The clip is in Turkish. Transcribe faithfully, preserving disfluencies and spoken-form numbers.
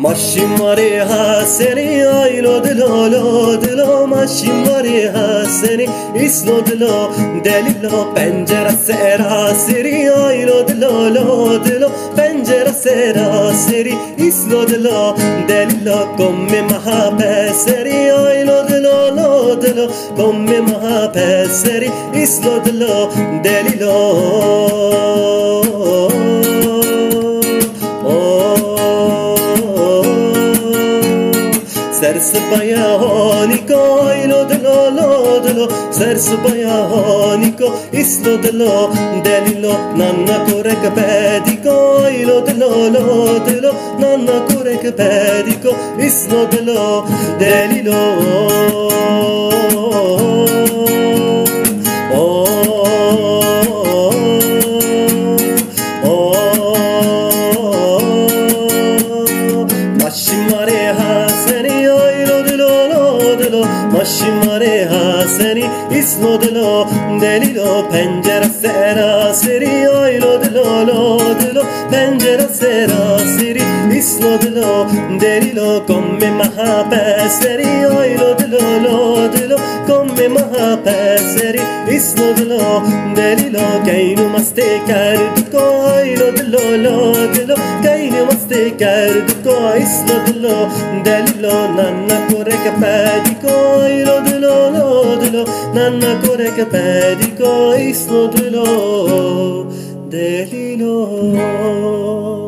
Mashimari haseni aylo dilo lo dilo mashimari haseni islo dilo delilo pencere sera seri aylo dilo lo dilo pencere sera seri islo dilo delilo come mahapeseri aylo dilo lo dilo come mahapeseri islo dilo delilo Sers bayaniko ilo dilo lo dilo Sers bayaniko islo dilo delilo Nanna korek pediko ilo dilo lo dilo Nanna korek pediko islo dilo delilo Mashimare haseni islo dilo delilo pencere sera seri aylo dilo lo dilo pencere sera seri islo dilo delilo come mahapeseri aylo dilo lo dilo come mahapeseri islo dilo delilo kainu maste karduko aylo dilo lo dilo kainu maste karduko islo dilo delilo nanna korek pediko aylo dilo lo dilo nanna korek pediko islo dilo delilo